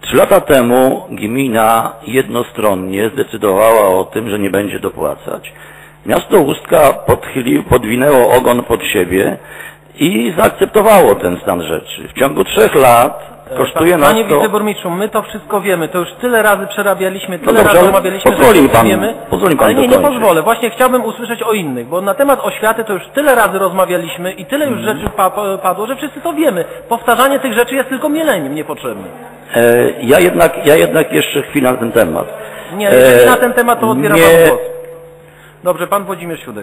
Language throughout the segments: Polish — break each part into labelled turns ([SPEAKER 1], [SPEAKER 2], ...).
[SPEAKER 1] 3 lata temu gmina jednostronnie zdecydowała o tym, że nie będzie dopłacać. Miasto Ustka podwinęło ogon pod siebie i zaakceptowało ten stan rzeczy. W ciągu 3 lat kosztuje nas to...
[SPEAKER 2] Panie wiceburmistrzu, my to wszystko wiemy, to już tyle razy przerabialiśmy, tyle
[SPEAKER 1] dobrze,
[SPEAKER 2] razy omawialiśmy,
[SPEAKER 1] pozwoli pan,
[SPEAKER 2] wiemy,
[SPEAKER 1] pozwoli pan
[SPEAKER 2] ale nie
[SPEAKER 1] dokończyć.
[SPEAKER 2] pozwolę. Właśnie chciałbym usłyszeć o innych, bo na temat oświaty to już tyle razy rozmawialiśmy i tyle już rzeczy padło, że wszyscy to wiemy. Powtarzanie tych rzeczy jest tylko mieleniem niepotrzebnym.
[SPEAKER 1] Ja jednak jeszcze chwilę na ten temat.
[SPEAKER 2] Nie, jeżeli na ten temat to odbieram panu głos. Dobrze, pan Włodzimierz Siódek.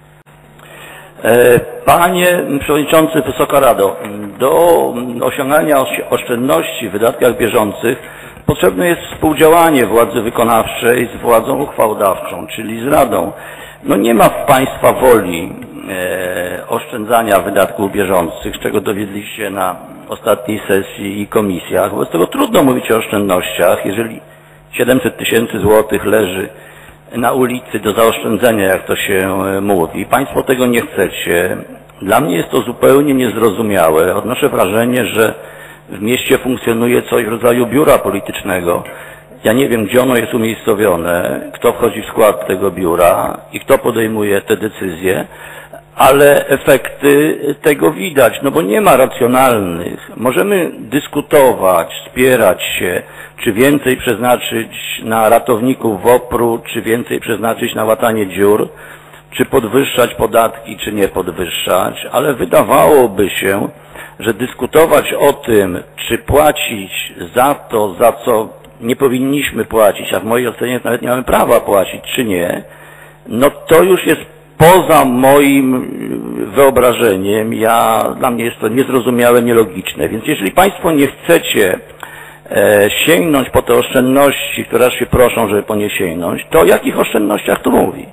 [SPEAKER 1] Panie Przewodniczący, Wysoka Rado, do osiągania oszczędności w wydatkach bieżących potrzebne jest współdziałanie władzy wykonawczej z władzą uchwałodawczą, czyli z Radą. No nie ma w Państwa woli oszczędzania wydatków bieżących, z czego dowiedliście na ostatniej sesji i komisjach. Wobec tego trudno mówić o oszczędnościach, jeżeli 700 000 złotych leży na ulicy do zaoszczędzenia, jak to się mówi. Państwo tego nie chcecie. Dla mnie jest to zupełnie niezrozumiałe. Odnoszę wrażenie, że w mieście funkcjonuje coś w rodzaju biura politycznego. Ja nie wiem, gdzie ono jest umiejscowione, kto wchodzi w skład tego biura i kto podejmuje te decyzje, ale efekty tego widać, no bo nie ma racjonalnych. Możemy dyskutować, spierać się, czy więcej przeznaczyć na ratowników WOPR-u, czy więcej przeznaczyć na łatanie dziur, czy podwyższać podatki, czy nie podwyższać, ale wydawałoby się, że dyskutować o tym, czy płacić za to, za co nie powinniśmy płacić, a w mojej ocenie nawet nie mamy prawa płacić, czy nie, no to już jest poza moim wyobrażeniem. Dla mnie jest to niezrozumiałe, nielogiczne. Więc jeżeli Państwo nie chcecie sięgnąć po te oszczędności, które aż się proszą, żeby po nie sięgnąć, to o jakich oszczędnościach tu mówić?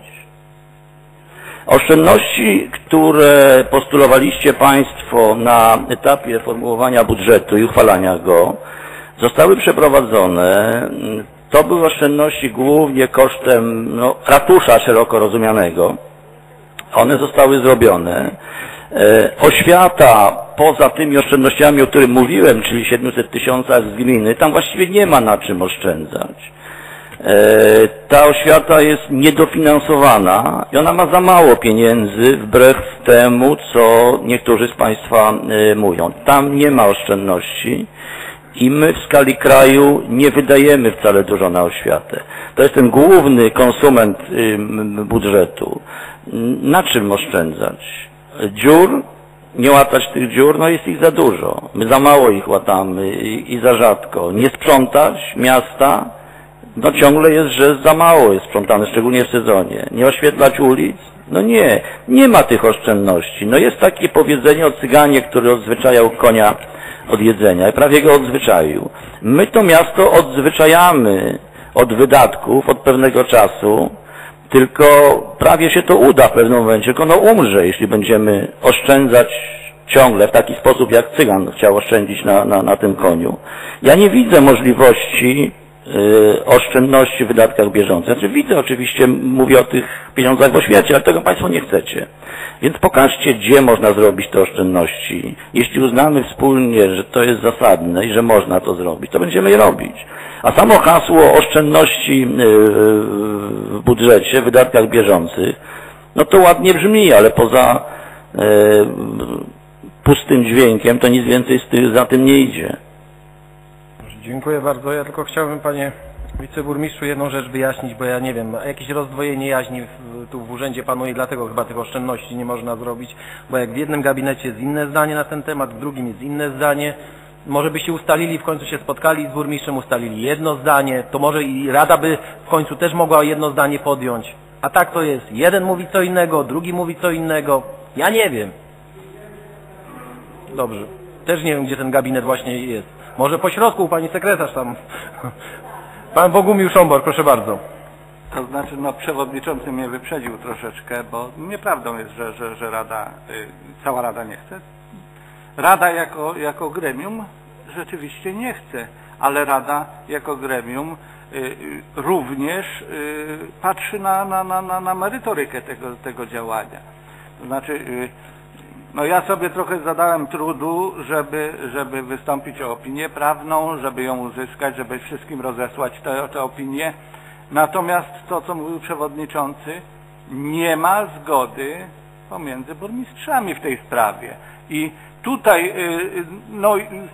[SPEAKER 1] Oszczędności, które postulowaliście Państwo na etapie formułowania budżetu i uchwalania go, zostały przeprowadzone. To były oszczędności głównie kosztem ratusza szeroko rozumianego. One zostały zrobione. Oświata, poza tymi oszczędnościami, o których mówiłem, czyli 700 000 z gminy, tam właściwie nie ma na czym oszczędzać. Ta oświata jest niedofinansowana i ona ma za mało pieniędzy, wbrew temu, co niektórzy z Państwa mówią. Tam nie ma oszczędności i my w skali kraju nie wydajemy wcale dużo na oświatę. To jest ten główny konsument budżetu. Na czym oszczędzać? Dziur? Nie łatać tych dziur? No jest ich za dużo. My za mało ich łatamy i za rzadko. Nie sprzątać miasta? No ciągle jest, że za mało jest sprzątane, szczególnie w sezonie. Nie oświetlać ulic? No nie. Nie ma tych oszczędności. No jest takie powiedzenie o cyganie, który odzwyczajał konia od jedzenia i prawie go odzwyczaił. My to miasto odzwyczajamy od wydatków od pewnego czasu, tylko prawie się to uda w pewnym momencie, tylko ono umrze, jeśli będziemy oszczędzać ciągle w taki sposób, jak cygan chciał oszczędzić na tym koniu. Ja nie widzę możliwości oszczędności w wydatkach bieżących. Znaczy widzę oczywiście, mówię o tych pieniądzach w oświacie, ale tego Państwo nie chcecie. Więc pokażcie, gdzie można zrobić te oszczędności. Jeśli uznamy wspólnie, że to jest zasadne i że można to zrobić, to będziemy je robić. A samo hasło oszczędności w budżecie, w wydatkach bieżących, no to ładnie brzmi, ale poza pustym dźwiękiem to nic więcej za tym nie idzie.
[SPEAKER 2] Dziękuję bardzo. Ja tylko chciałbym, panie wiceburmistrzu, jedną rzecz wyjaśnić, bo ja nie wiem, jakieś rozdwojenie jaźni tu w urzędzie panuje, dlatego chyba tych oszczędności nie można zrobić, bo jak w jednym gabinecie jest inne zdanie na ten temat, w drugim jest inne zdanie, może by się ustalili, w końcu się spotkali z burmistrzem, ustalili jedno zdanie, to może i Rada by w końcu też mogła jedno zdanie podjąć. A tak to jest. Jeden mówi co innego, drugi mówi co innego. Ja nie wiem. Dobrze. Też nie wiem, gdzie ten gabinet właśnie jest. Może po środku, pani sekretarz tam. Pan Bogumił Szombor, proszę bardzo.
[SPEAKER 3] To znaczy, przewodniczący mnie wyprzedził troszeczkę, bo nieprawdą jest, że Rada, cała Rada nie chce. Rada jako gremium rzeczywiście nie chce, ale Rada jako gremium również patrzy na merytorykę tego działania. To znaczy, No ja sobie trochę zadałem trudu, żeby wystąpić o opinię prawną, żeby ją uzyskać, żeby wszystkim rozesłać te opinie. Natomiast to, co mówił przewodniczący, nie ma zgody pomiędzy burmistrzami w tej sprawie. I tutaj no,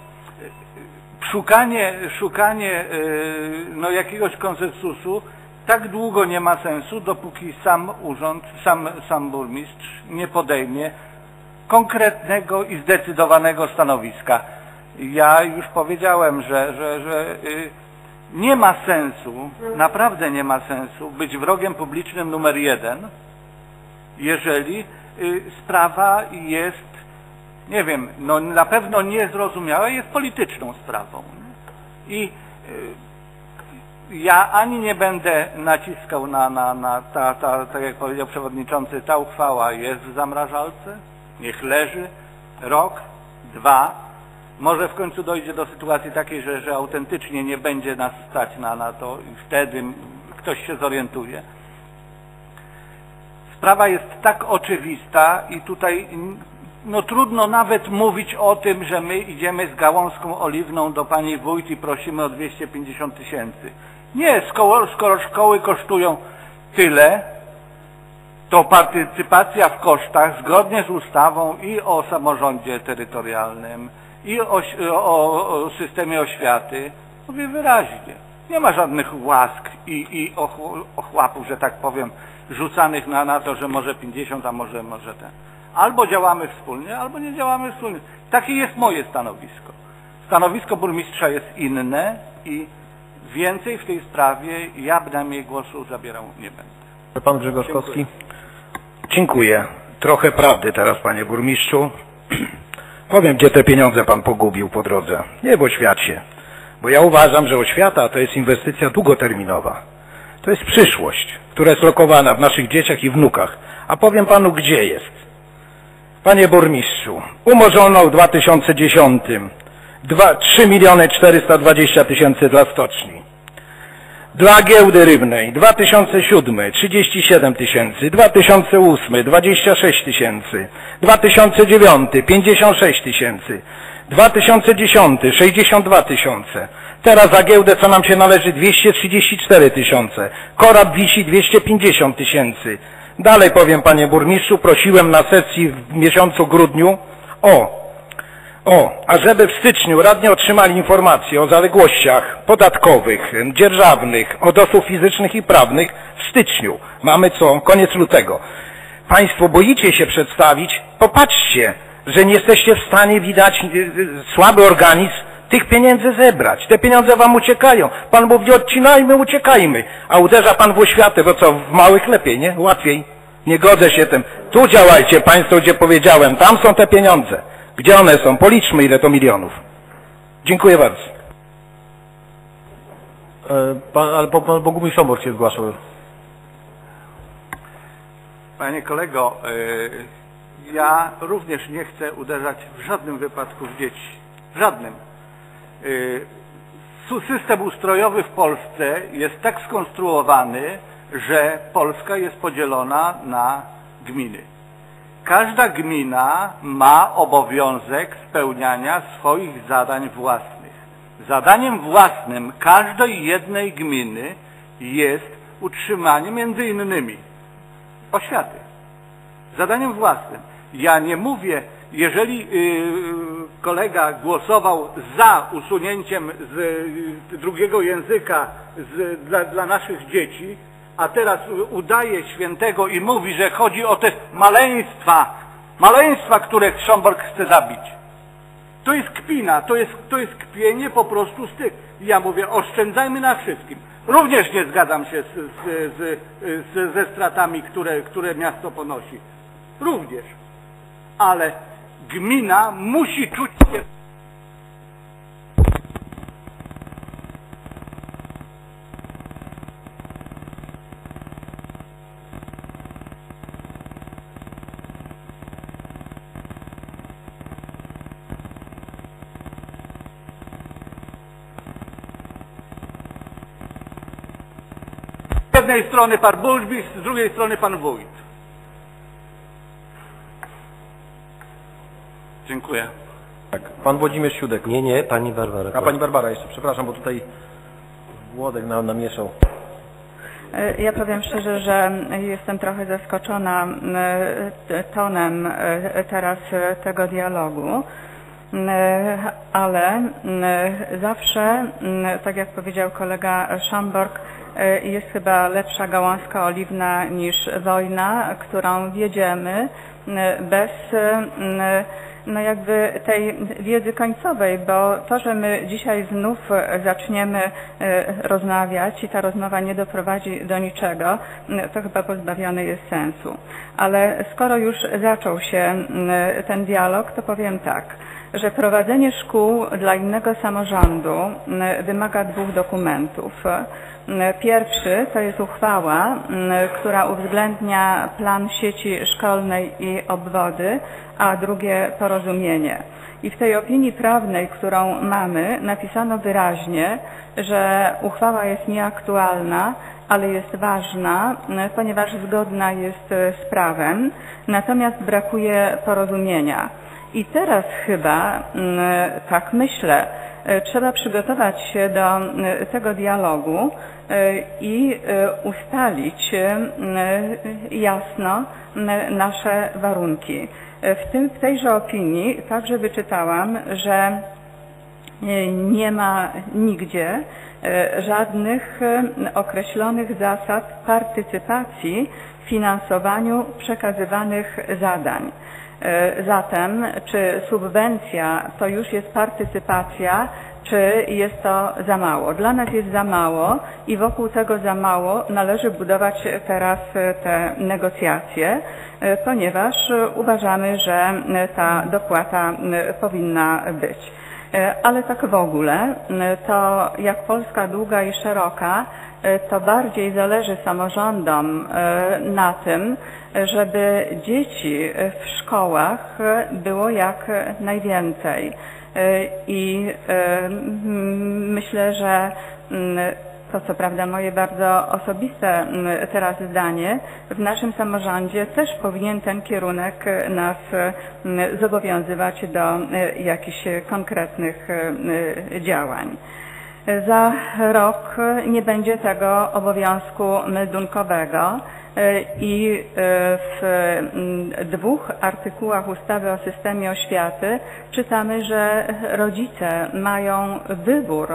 [SPEAKER 3] szukanie no, jakiegoś konsensusu tak długo nie ma sensu, dopóki sam urząd, sam burmistrz nie podejmie konkretnego i zdecydowanego stanowiska. Ja już powiedziałem, że nie ma sensu, naprawdę nie ma sensu być wrogiem publicznym numer 1, jeżeli sprawa jest, nie wiem, no na pewno niezrozumiała, jest polityczną sprawą. I ja ani nie będę naciskał tak jak powiedział przewodniczący, ta uchwała jest w zamrażalce, niech leży rok, 2, może w końcu dojdzie do sytuacji takiej, że autentycznie nie będzie nas stać na to i wtedy ktoś się zorientuje. Sprawa jest tak oczywista i tutaj no trudno nawet mówić o tym, że my idziemy z gałązką oliwną do pani wójt i prosimy o 250 000. Nie, skoro szkoły kosztują tyle, to partycypacja w kosztach zgodnie z ustawą i o samorządzie terytorialnym, i o systemie oświaty mówi wyraźnie. Nie ma żadnych łask i ochłapów, że tak powiem, rzucanych na to, że może 50, a może ten. Albo działamy wspólnie, albo nie działamy wspólnie. Takie jest moje stanowisko. Stanowisko burmistrza jest inne i więcej w tej sprawie ja bynajmniej głosu zabierał nie będę.
[SPEAKER 2] Pan Grzegorz Kowski.
[SPEAKER 4] Dziękuję. Trochę prawdy teraz, panie burmistrzu. Powiem, gdzie te pieniądze pan pogubił po drodze. Nie w oświacie. Bo ja uważam, że oświata to jest inwestycja długoterminowa. To jest przyszłość, która jest lokowana w naszych dzieciach i wnukach. A powiem panu, gdzie jest. Panie burmistrzu, umorzono w 2010 3 420 000 dla stoczni. Dla giełdy rybnej 2007 37 000, 2008 26 000, 2009 56 000, 2010 62 000. Teraz za giełdę, co nam się należy, 234 000. Korab wisi 250 000. Dalej powiem, panie burmistrzu, prosiłem na sesji w miesiącu grudniu ażeby w styczniu radni otrzymali informacje o zaległościach podatkowych, dzierżawnych, od osób fizycznych i prawnych w styczniu. Mamy co? Koniec lutego. Państwo boicie się przedstawić, popatrzcie, że nie jesteście w stanie, widać, słaby organizm tych pieniędzy zebrać. Te pieniądze wam uciekają. Pan mówi, odcinajmy, uciekajmy. A uderza pan w oświatę, bo co, w małych lepiej, nie? Łatwiej. Nie godzę się tym. Tu działajcie państwo, gdzie powiedziałem, tam są te pieniądze. Gdzie one są? Policzmy, ile to milionów. Dziękuję bardzo.
[SPEAKER 2] Ale pan Bogumił Szomor się zgłaszał.
[SPEAKER 3] Panie kolego, ja również nie chcę uderzać w żadnym wypadku w dzieci. W żadnym. System ustrojowy w Polsce jest tak skonstruowany, że Polska jest podzielona na gminy. Każda gmina ma obowiązek spełniania swoich zadań własnych. Zadaniem własnym każdej jednej gminy jest utrzymanie między innymi oświaty. Zadaniem własnym. Ja nie mówię, jeżeli kolega głosował za usunięciem z drugiego języka dla naszych dzieci, a teraz udaje świętego i mówi, że chodzi o te maleństwa, które Szomborg chce zabić. To jest kpina, to jest kpienie po prostu z tych. Ja mówię, oszczędzajmy na wszystkim. Również nie zgadzam się ze stratami, które miasto ponosi. Również. Ale gmina musi czuć się... Z jednej strony pan burmistrz, z drugiej strony pan wójt. Dziękuję.
[SPEAKER 2] Tak, pan Włodzimierz Siódek.
[SPEAKER 5] Nie, pani Barbara.
[SPEAKER 2] A pani Barbara jeszcze, przepraszam, bo tutaj Włodek namieszał.
[SPEAKER 6] Ja powiem szczerze, że jestem trochę zaskoczona tonem teraz tego dialogu, ale zawsze, tak jak powiedział kolega Szamborg, jest chyba lepsza gałązka oliwna niż wojna, którą wiedziemy bez no jakby tej wiedzy końcowej, bo to, że my dzisiaj znów zaczniemy rozmawiać i ta rozmowa nie doprowadzi do niczego, to chyba pozbawione jest sensu. Ale skoro już zaczął się ten dialog, to powiem tak, że prowadzenie szkół dla innego samorządu wymaga 2 dokumentów. Pierwszy to jest uchwała, która uwzględnia plan sieci szkolnej i obwody, a drugie porozumienie. I w tej opinii prawnej, którą mamy, napisano wyraźnie, że uchwała jest nieaktualna, ale jest ważna, ponieważ zgodna jest z prawem, natomiast brakuje porozumienia. I teraz chyba, tak myślę, trzeba przygotować się do tego dialogu i ustalić jasno nasze warunki. W tejże opinii także wyczytałam, że nie ma nigdzie żadnych określonych zasad partycypacji w finansowaniu przekazywanych zadań. Zatem, czy subwencja to już jest partycypacja, czy jest to za mało? Dla nas jest za mało i wokół tego za mało należy budować teraz te negocjacje, ponieważ uważamy, że ta dopłata powinna być. Ale tak w ogóle, to jak Polska długa i szeroka, to bardziej zależy samorządom na tym, żeby dzieci w szkołach było jak najwięcej. I myślę, że to co prawda moje bardzo osobiste teraz zdanie, w naszym samorządzie też powinien ten kierunek nas zobowiązywać do jakichś konkretnych działań. Za rok nie będzie tego obowiązku meldunkowego i w 2 artykułach ustawy o systemie oświaty czytamy, że rodzice mają wybór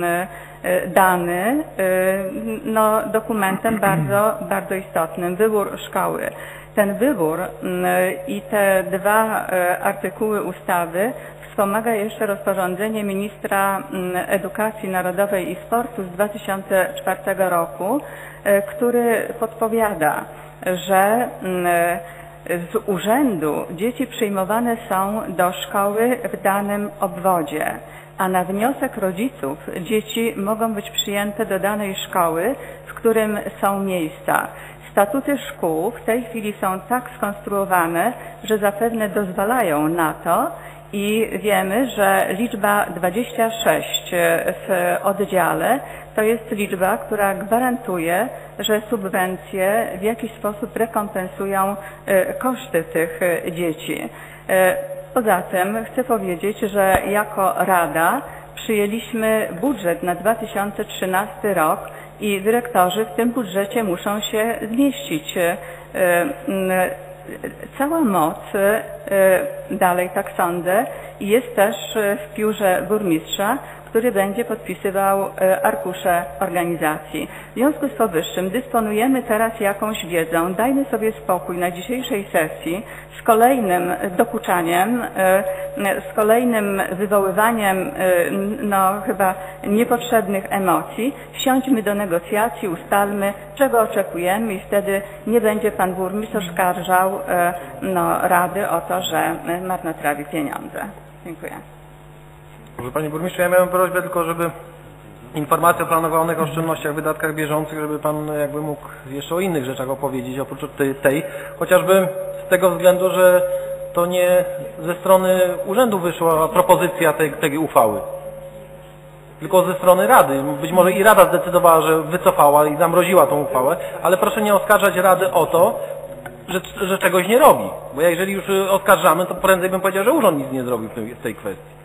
[SPEAKER 6] dany dokumentem bardzo istotnym, wybór szkoły. Ten wybór i te 2 artykuły ustawy wspomaga jeszcze rozporządzenie ministra Edukacji Narodowej i Sportu z 2004 roku, który podpowiada, że z urzędu dzieci przyjmowane są do szkoły w danym obwodzie, a na wniosek rodziców dzieci mogą być przyjęte do danej szkoły, w którym są miejsca. Statuty szkół w tej chwili są tak skonstruowane, że zapewne dozwalają na to i wiemy, że liczba 26 w oddziale to jest liczba, która gwarantuje, że subwencje w jakiś sposób rekompensują koszty tych dzieci. Poza tym chcę powiedzieć, że jako Rada przyjęliśmy budżet na 2013 rok i dyrektorzy w tym budżecie muszą się zmieścić. Cała moc, dalej tak sądzę, jest też w biurze burmistrza, który będzie podpisywał arkusze organizacji. W związku z powyższym dysponujemy teraz jakąś wiedzą, dajmy sobie spokój na dzisiejszej sesji z kolejnym dokuczaniem, z kolejnym wywoływaniem chyba niepotrzebnych emocji. Wsiądźmy do negocjacji, ustalmy, czego oczekujemy i wtedy nie będzie pan burmistrz oskarżał Rady o to, że marnotrawi pieniądze. Dziękuję.
[SPEAKER 2] Może Panie Burmistrzu, ja miałem prośbę tylko, żeby informacja o planowanych oszczędnościach, wydatkach bieżących, żeby Pan jakby mógł jeszcze o innych rzeczach opowiedzieć, oprócz tej, chociażby z tego względu, że to nie ze strony urzędu wyszła propozycja tej uchwały, tylko ze strony Rady. Być może i Rada zdecydowała, że wycofała i zamroziła tą uchwałę, ale proszę nie oskarżać Rady o to, że czegoś nie robi. Bo ja jeżeli już oskarżamy, to prędzej bym powiedział, że urząd nic nie zrobił w tej kwestii.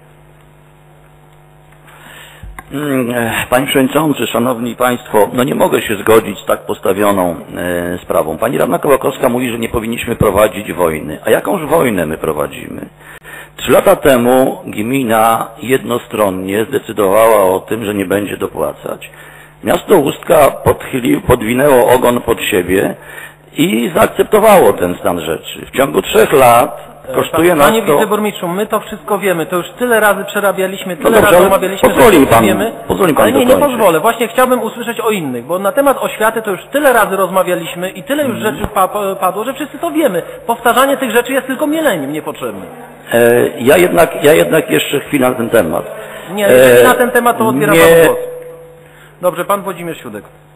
[SPEAKER 1] Panie Przewodniczący, Szanowni Państwo, no nie mogę się zgodzić z tak postawioną sprawą. Pani radna Kołakowska mówi, że nie powinniśmy prowadzić wojny. A jakąż wojnę my prowadzimy? 3 lata temu gmina jednostronnie zdecydowała o tym, że nie będzie dopłacać. Miasto Ustka podwinęło ogon pod siebie i zaakceptowało ten stan rzeczy. W ciągu 3 lat kosztuje nas
[SPEAKER 2] Panie
[SPEAKER 1] to...
[SPEAKER 2] wiceburmistrzu, my to wszystko wiemy, to już tyle razy przerabialiśmy,
[SPEAKER 1] No
[SPEAKER 2] tyle
[SPEAKER 1] dobrze,
[SPEAKER 2] razy
[SPEAKER 1] ale
[SPEAKER 2] omawialiśmy,
[SPEAKER 1] pozwoli
[SPEAKER 2] że
[SPEAKER 1] pan-
[SPEAKER 2] wiemy.
[SPEAKER 1] pozwoli pan
[SPEAKER 2] ale nie
[SPEAKER 1] dokończyć.
[SPEAKER 2] pozwolę. Właśnie chciałbym usłyszeć o innych, bo na temat oświaty to już tyle razy rozmawialiśmy i tyle już rzeczy padło, że wszyscy to wiemy. Powtarzanie tych rzeczy jest tylko mieleniem niepotrzebnym.
[SPEAKER 1] Ja jednak jeszcze chwilę na ten temat.
[SPEAKER 2] Nie, jeżeli na ten temat to otwieram
[SPEAKER 1] nie-
[SPEAKER 2] panu głos. Dobrze, pan Włodzimierz Siódek.